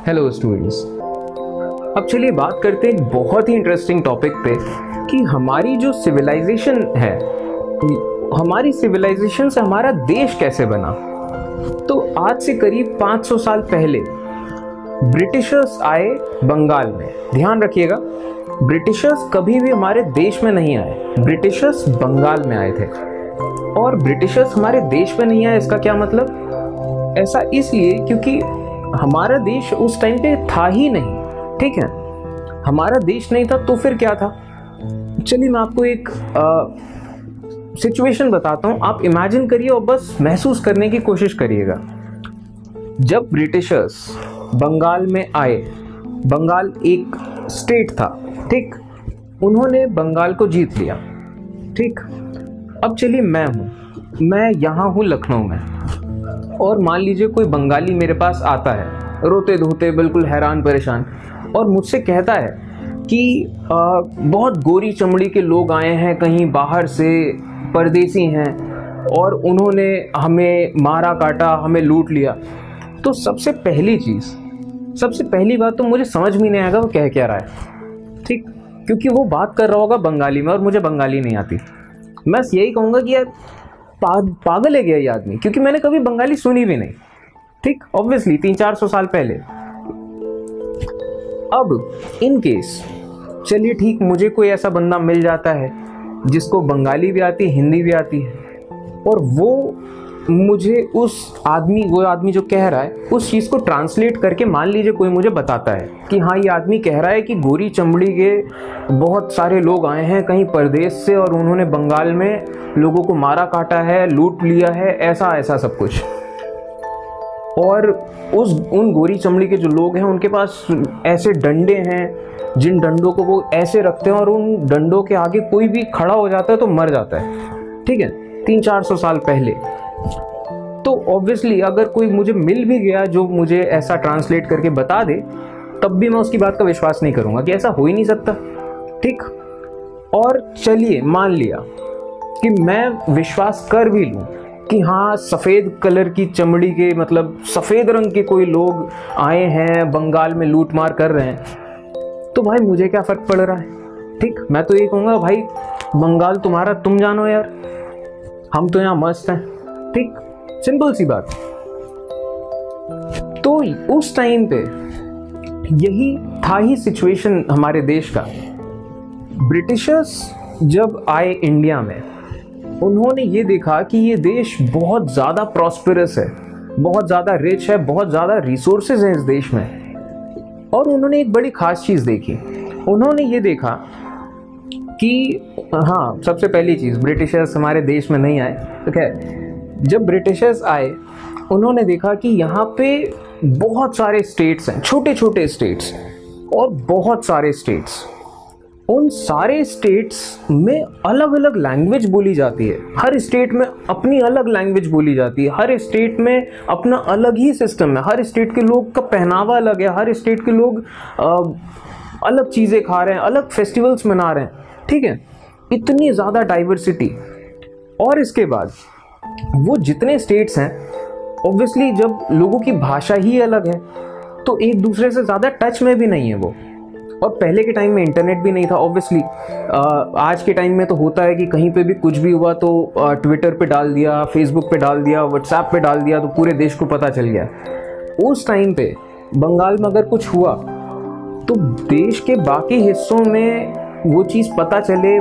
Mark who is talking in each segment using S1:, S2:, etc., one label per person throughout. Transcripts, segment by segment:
S1: Hello students. अब चलिए बात करते हैं एक बहुत ही इंटरेस्टिंग टॉपिक पे कि हमारी जो सिविलाइजेशन है, हमारी सिविलाइजेशन से हमारा देश कैसे बना। तो आज से करीब 500 साल पहले ब्रिटिशर्स आए बंगाल में। ध्यान रखिएगा, ब्रिटिशर्स कभी भी हमारे देश में नहीं आए, ब्रिटिशर्स बंगाल में आए थे। और ब्रिटिशर्स हमारे देश में नहीं आए, इसका क्या मतलब? ऐसा इसलिए क्योंकि हमारा देश उस टाइम पे था ही नहीं। ठीक है, हमारा देश नहीं था तो फिर क्या था? चलिए मैं आपको एक सिचुएशन बताता हूँ, आप इमेजिन करिए और बस महसूस करने की कोशिश करिएगा। जब ब्रिटिशर्स बंगाल में आए, बंगाल एक स्टेट था, ठीक, उन्होंने बंगाल को जीत लिया। ठीक, अब चलिए मैं यहाँ हूँ लखनऊ में, और मान लीजिए कोई बंगाली मेरे पास आता है, रोते धोते बिल्कुल हैरान परेशान, और मुझसे कहता है कि बहुत गोरी चमड़ी के लोग आए हैं कहीं बाहर से, परदेसी हैं, और उन्होंने हमें मारा काटा, हमें लूट लिया। तो सबसे पहली बात तो मुझे समझ में नहीं आएगा वो कह क्या रहा है। ठीक, क्योंकि वो बात कर रहा होगा बंगाली में और मुझे बंगाली नहीं आती। मैं यही कहूँगा कि यार पागल है क्या ये आदमी, क्योंकि मैंने कभी बंगाली सुनी भी नहीं। ठीक, ऑब्वियसली 300-400 साल पहले। अब इन केस चलिए ठीक, मुझे कोई ऐसा बंदा मिल जाता है जिसको बंगाली भी आती है, हिंदी भी आती है, और वो मुझे वो आदमी जो कह रहा है उस चीज़ को ट्रांसलेट करके, मान लीजिए कोई मुझे बताता है कि हाँ ये आदमी कह रहा है कि गोरी चमड़ी के बहुत सारे लोग आए हैं कहीं परदेश से और उन्होंने बंगाल में लोगों को मारा काटा है, लूट लिया है, ऐसा सब कुछ। और उन गोरी चमड़ी के जो लोग हैं उनके पास ऐसे डंडे हैं जिन डंडों को वो ऐसे रखते हैं और उन डंडों के आगे कोई भी खड़ा हो जाता है तो मर जाता है। ठीक है, 300-400 साल पहले। तो ऑब्वियसली अगर कोई मुझे मिल भी गया जो मुझे ऐसा ट्रांसलेट करके बता दे, तब भी मैं उसकी बात का विश्वास नहीं करूंगा कि ऐसा हो ही नहीं सकता। ठीक, और चलिए मान लिया कि मैं विश्वास कर भी लूं कि हाँ सफ़ेद कलर की चमड़ी के, मतलब सफ़ेद रंग के कोई लोग आए हैं बंगाल में लूट मार कर रहे हैं, तो भाई मुझे क्या फ़र्क पड़ रहा है। ठीक, मैं तो ये कहूँगा भाई बंगाल तुम्हारा तुम जानो यार, हम तो यहाँ मस्त हैं। ठीक, सिंपल सी बात। तो उस टाइम पे यही था ही सिचुएशन हमारे देश का। ब्रिटिशर्स जब आए इंडिया में, उन्होंने ये देखा कि ये देश बहुत ज़्यादा प्रॉस्पेरस है, बहुत ज़्यादा रिच है, बहुत ज़्यादा रिसोर्सेज हैं इस देश में। और उन्होंने एक बड़ी ख़ास चीज़ देखी, उन्होंने ये देखा कि हाँ, सबसे पहली चीज़, ब्रिटिशर्स हमारे देश में नहीं आए। तो खैर, जब ब्रिटिशर्स आए उन्होंने देखा कि यहाँ पे बहुत सारे स्टेट्स हैं, छोटे छोटे स्टेट्स, और बहुत सारे स्टेट्स, उन सारे स्टेट्स में अलग अलग लैंग्वेज बोली जाती है। हर स्टेट में अपनी अलग लैंग्वेज बोली जाती है, हर स्टेट में अपना अलग ही सिस्टम है, हर स्टेट के लोग का पहनावा अलग है, हर स्टेट के लोग अलग चीज़ें खा रहे हैं, अलग फेस्टिवल्स मना रहे हैं। ठीक है, इतनी ज़्यादा डाइवर्सिटी। और इसके बाद वो जितने स्टेट्स हैं, ऑब्वियसली जब लोगों की भाषा ही अलग है तो एक दूसरे से ज़्यादा टच में भी नहीं है वो। और पहले के टाइम में इंटरनेट भी नहीं था ऑब्वियसली। आज के टाइम में तो होता है कि कहीं पे भी कुछ भी हुआ तो ट्विटर पे डाल दिया, फेसबुक पे डाल दिया, व्हाट्सएप पे डाल दिया, तो पूरे देश को पता चल गया। उस टाइम पे बंगाल में अगर कुछ हुआ तो देश के बाकी हिस्सों में वो चीज़ पता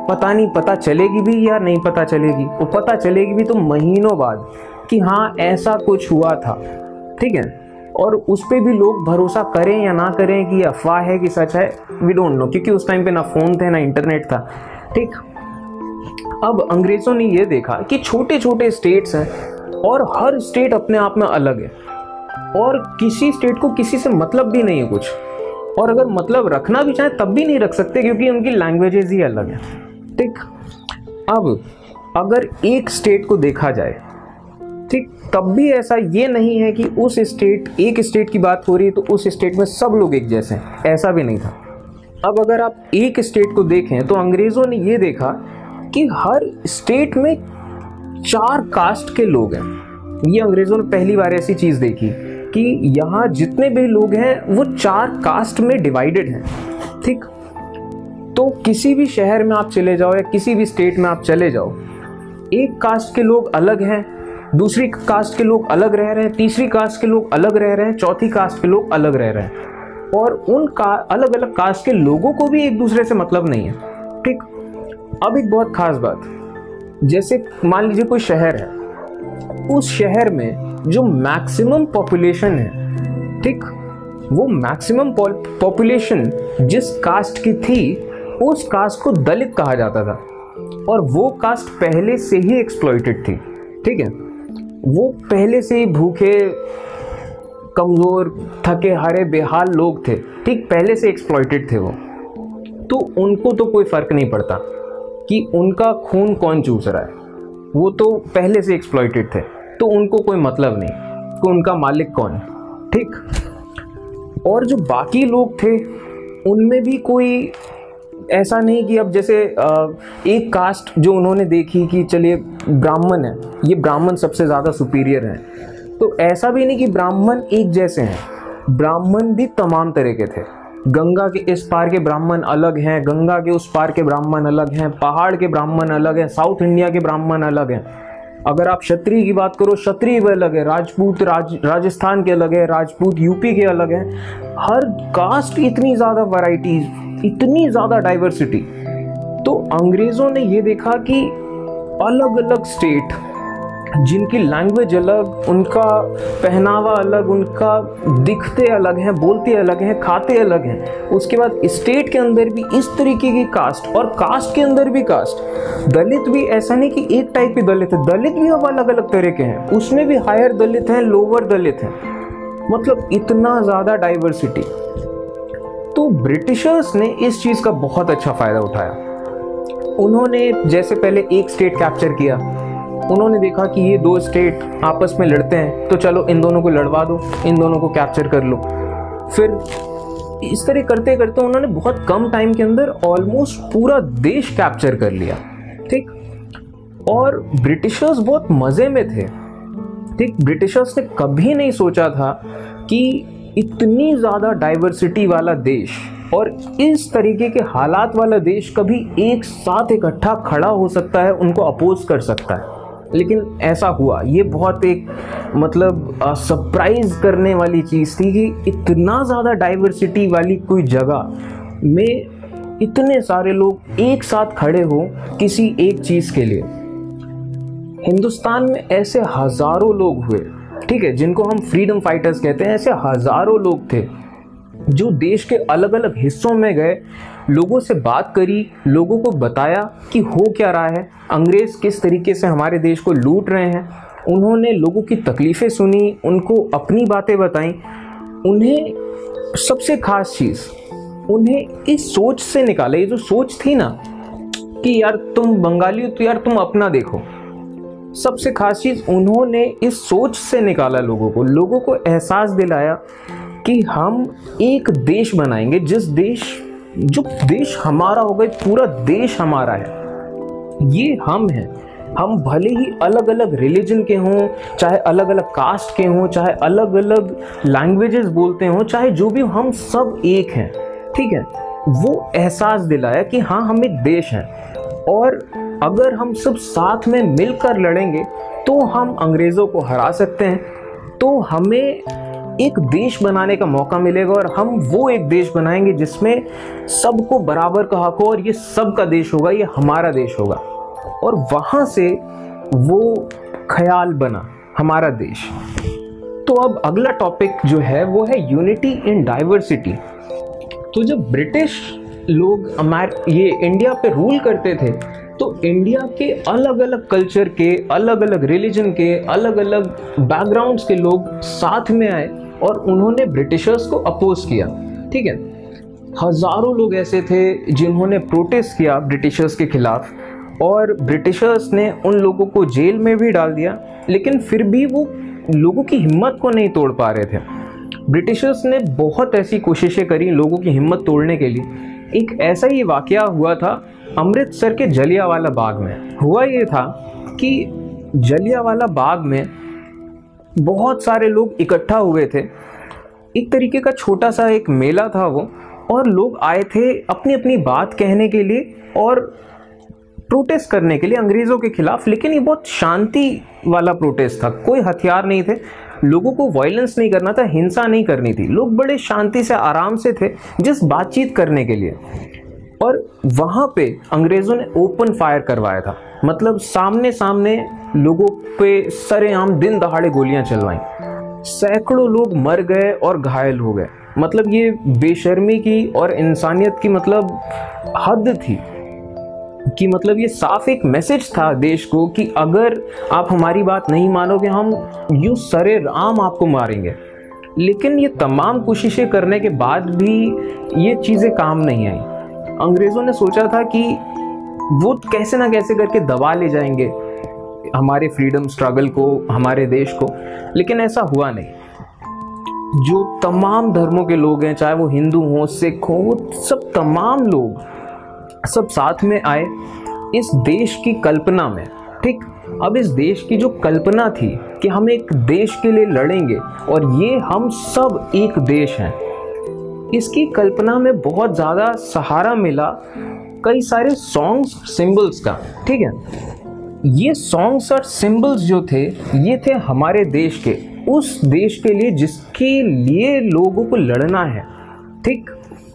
S1: चलेगी भी या नहीं पता चलेगी, वो पता चलेगी भी तो महीनों बाद कि हाँ ऐसा कुछ हुआ था। ठीक है, और उस पर भी लोग भरोसा करें या ना करें कि अफवाह है कि सच है, वी डोंट नो, क्योंकि उस टाइम पे ना फ़ोन थे ना इंटरनेट था। ठीक, अब अंग्रेज़ों ने ये देखा कि छोटे छोटे स्टेट्स हैं और हर स्टेट अपने आप में अलग है, और किसी स्टेट को किसी से मतलब भी नहीं है कुछ, और अगर मतलब रखना भी चाहे तब भी नहीं रख सकते क्योंकि उनकी लैंग्वेजेस ही अलग हैं। ठीक, अब अगर एक स्टेट को देखा जाए, ठीक, तब भी ऐसा ये नहीं है कि एक स्टेट की बात हो रही है तो उस स्टेट में सब लोग एक जैसे हैं, ऐसा भी नहीं था। अब अगर आप एक स्टेट को देखें तो अंग्रेज़ों ने ये देखा कि हर स्टेट में 4 कास्ट के लोग हैं। ये अंग्रेज़ों ने पहली बार ऐसी चीज़ देखी कि यहाँ जितने भी लोग हैं वो 4 कास्ट में डिवाइडेड हैं, ठीक। तो किसी भी शहर में आप चले जाओ या किसी भी स्टेट में आप चले जाओ, एक कास्ट के लोग अलग हैं, दूसरी कास्ट के लोग अलग रह रहे हैं, तीसरी कास्ट के लोग अलग रह रहे हैं, चौथी कास्ट के लोग अलग रह रहे हैं, और उन अलग अलग कास्ट के लोगों को भी एक दूसरे से मतलब नहीं है, ठीक। अब एक बहुत खास बात, जैसे मान लीजिए कोई शहर है, उस शहर में जो मैक्सिमम पॉपुलेशन है, ठीक, वो मैक्सिमम पॉपुलेशन जिस कास्ट की थी उस कास्ट को दलित कहा जाता था, और वो कास्ट पहले से ही एक्सप्लॉइटेड थी, ठीक है। वो पहले से ही भूखे, कमजोर, थके हारे, बेहाल लोग थे, ठीक, पहले से एक्सप्लॉइटेड थे वो। तो उनको तो कोई फर्क नहीं पड़ता कि उनका खून कौन चूस रहा है, वो तो पहले से एक्सप्लॉइटेड थे, तो उनको कोई मतलब नहीं कि उनका मालिक कौन है, ठीक। और जो बाकी लोग थे उनमें भी कोई ऐसा नहीं कि अब जैसे एक कास्ट जो उन्होंने देखी कि चलिए ब्राह्मण है, ये ब्राह्मण सबसे ज़्यादा सुपीरियर है, तो ऐसा भी नहीं कि ब्राह्मण एक जैसे हैं, ब्राह्मण भी तमाम तरह के थे। गंगा के इस पार के ब्राह्मण अलग हैं, गंगा के उस पार के ब्राह्मण अलग हैं, पहाड़ के ब्राह्मण अलग हैं, साउथ इंडिया के ब्राह्मण अलग हैं। अगर आप क्षत्रिय की बात करो, क्षत्रिय भी अलग है, राजपूत राजस्थान के अलग है, राजपूत यूपी के अलग हैं। हर कास्ट इतनी ज़्यादा वैरायटीज, इतनी ज़्यादा डाइवर्सिटी। तो अंग्रेज़ों ने ये देखा कि अलग अलग स्टेट जिनकी लैंग्वेज अलग, उनका पहनावा अलग, उनका दिखते अलग हैं, बोलते अलग हैं, खाते अलग हैं, उसके बाद स्टेट के अंदर भी इस तरीके की कास्ट, और कास्ट के अंदर भी कास्ट। दलित भी ऐसा नहीं कि एक टाइप के दलित है, दलित भी अब अलग अलग तरह के हैं, उसमें भी हायर दलित हैं, लोअर दलित हैं, मतलब इतना ज़्यादा डाइवर्सिटी। तो ब्रिटिशर्स ने इस चीज़ का बहुत अच्छा फ़ायदा उठाया। उन्होंने जैसे पहले एक स्टेट कैप्चर किया, उन्होंने देखा कि ये 2 स्टेट आपस में लड़ते हैं, तो चलो इन दोनों को लड़वा दो, इन दोनों को कैप्चर कर लो। फिर इस तरह करते करते उन्होंने बहुत कम टाइम के अंदर ऑलमोस्ट पूरा देश कैप्चर कर लिया, ठीक। और ब्रिटिशर्स बहुत मज़े में थे, ठीक। ब्रिटिशर्स ने कभी नहीं सोचा था कि इतनी ज़्यादा डाइवर्सिटी वाला देश और इस तरीके के हालात वाला देश कभी एक साथ इकट्ठा खड़ा हो सकता है, उनको अपोज कर सकता है। लेकिन ऐसा हुआ। ये बहुत एक मतलब सरप्राइज करने वाली चीज़ थी कि इतना ज़्यादा डाइवर्सिटी वाली कोई जगह में इतने सारे लोग एक साथ खड़े हो किसी एक चीज़ के लिए। हिंदुस्तान में ऐसे हज़ारों लोग हुए, ठीक है, जिनको हम फ्रीडम फाइटर्स कहते हैं। ऐसे हज़ारों लोग थे जो देश के अलग अलग हिस्सों में गए, लोगों से बात करी, लोगों को बताया कि हो क्या रहा है, अंग्रेज़ किस तरीके से हमारे देश को लूट रहे हैं। उन्होंने लोगों की तकलीफ़ें सुनी, उनको अपनी बातें बताई। उन्हें सबसे ख़ास चीज़, उन्हें इस सोच से निकाला, ये जो सोच थी ना कि यार तुम बंगाली हो तो यार तुम अपना देखो, सबसे ख़ास चीज़ उन्होंने इस सोच से निकाला लोगों को एहसास दिलाया कि हम एक देश बनाएंगे, जो देश हमारा होगा, पूरा देश हमारा है, ये हम हैं। हम भले ही अलग अलग रिलीजन के हों, चाहे अलग अलग कास्ट के हों, चाहे अलग अलग लैंग्वेजेस बोलते हों, चाहे जो भी, हम सब एक हैं, ठीक है। वो एहसास दिलाया कि हाँ हम एक देश हैं, और अगर हम सब साथ में मिलकर लड़ेंगे तो हम अंग्रेज़ों को हरा सकते हैं। तो हमें एक देश बनाने का मौका मिलेगा, और हम वो एक देश बनाएंगे जिसमें सबको बराबर का हक हो, और ये सबका देश होगा, ये हमारा देश होगा। और वहाँ से वो ख्याल बना हमारा देश। तो अब अगला टॉपिक जो है वो है यूनिटी इन डाइवर्सिटी। तो जब ब्रिटिश लोग ये इंडिया पे रूल करते थे, तो इंडिया के अलग अलग कल्चर के, अलग अलग रिलीजन के, अलग अलग बैकग्राउंड्स के लोग साथ में आए और उन्होंने ब्रिटिशर्स को अपोज किया, ठीक है। हज़ारों लोग ऐसे थे जिन्होंने प्रोटेस्ट किया ब्रिटिशर्स के खिलाफ, और ब्रिटिशर्स ने उन लोगों को जेल में भी डाल दिया, लेकिन फिर भी वो लोगों की हिम्मत को नहीं तोड़ पा रहे थे। ब्रिटिशर्स ने बहुत ऐसी कोशिशें करी लोगों की हिम्मत तोड़ने के लिए। एक ऐसा ही वाकया हुआ था अमृतसर के जलियांवाला बाग में। हुआ ये था कि जलियांवाला बाग में बहुत सारे लोग इकट्ठा हुए थे, एक तरीके का छोटा सा एक मेला था वो, और लोग आए थे अपनी अपनी बात कहने के लिए और प्रोटेस्ट करने के लिए अंग्रेज़ों के खिलाफ। लेकिन ये बहुत शांति वाला प्रोटेस्ट था, कोई हथियार नहीं थे, लोगों को वायलेंस नहीं करना था, हिंसा नहीं करनी थी, लोग बड़े शांति से आराम से थे जिस बातचीत करने के लिए। और वहाँ पे अंग्रेज़ों ने ओपन फायर करवाया था, मतलब सामने सामने लोगों पे सरेआम दिन दहाड़े गोलियां चलवाई, सैकड़ों लोग मर गए और घायल हो गए। मतलब ये बेशर्मी की और इंसानियत की मतलब हद थी कि मतलब ये साफ एक मैसेज था देश को कि अगर आप हमारी बात नहीं मानोगे हम यूं सरेआम आपको मारेंगे। लेकिन ये तमाम कोशिशें करने के बाद भी ये चीज़ें काम नहीं आई। अंग्रेज़ों ने सोचा था कि वो कैसे ना कैसे करके दबा ले जाएंगे हमारे फ्रीडम स्ट्रगल को, हमारे देश को, लेकिन ऐसा हुआ नहीं। जो तमाम धर्मों के लोग हैं, चाहे वो हिंदू हों, सिख हों, वो सब तमाम लोग सब साथ में आए इस देश की कल्पना में। ठीक, अब इस देश की जो कल्पना थी कि हम एक देश के लिए लड़ेंगे और ये हम सब एक देश हैं, इसकी कल्पना में बहुत ज़्यादा सहारा मिला कई सारे सॉन्ग्स, सिंबल्स का। ठीक है, ये सॉन्ग्स और सिंबल्स जो थे ये थे हमारे देश के, उस देश के लिए जिसके लिए लोगों को लड़ना है। ठीक,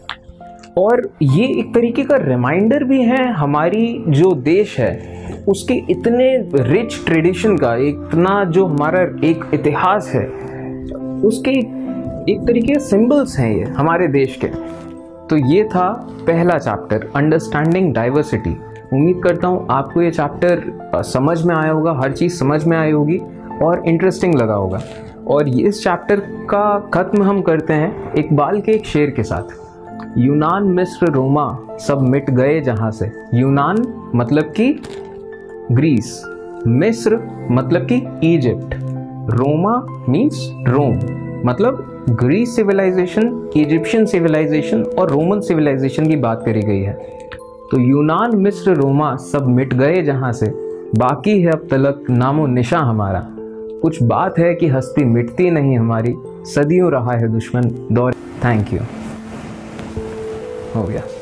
S1: और ये एक तरीके का रिमाइंडर भी है हमारी जो देश है उसके इतने रिच ट्रेडिशन का, इतना जो हमारा एक इतिहास है उसके एक तरीके सिंबल्स हैं ये हमारे देश के। तो ये था पहला चैप्टर, अंडरस्टैंडिंग डाइवर्सिटी। उम्मीद करता हूँ आपको ये चैप्टर समझ में आया होगा, हर चीज़ समझ में आई होगी और इंटरेस्टिंग लगा होगा। और इस चैप्टर का ख़त्म हम करते हैं इकबाल के एक शेर के साथ। यूनान मिस्र रोमा सब मिट गए जहाँ से। यूनान मतलब कि ग्रीस, मिस्र मतलब कि इजिप्ट, रोमा मीन्स रोम, मतलब ग्रीस सिविलाइजेशन, इजिप्शियन सिविलाइजेशन और रोमन सिविलाइजेशन की बात करी गई है। तो यूनान मिस्र रोमा सब मिट गए जहाँ से, बाकी है अब तलक नामो निशा हमारा। कुछ बात है कि हस्ती मिटती नहीं हमारी, सदियों रहा है दुश्मन दौर। थैंक यू, हो गया।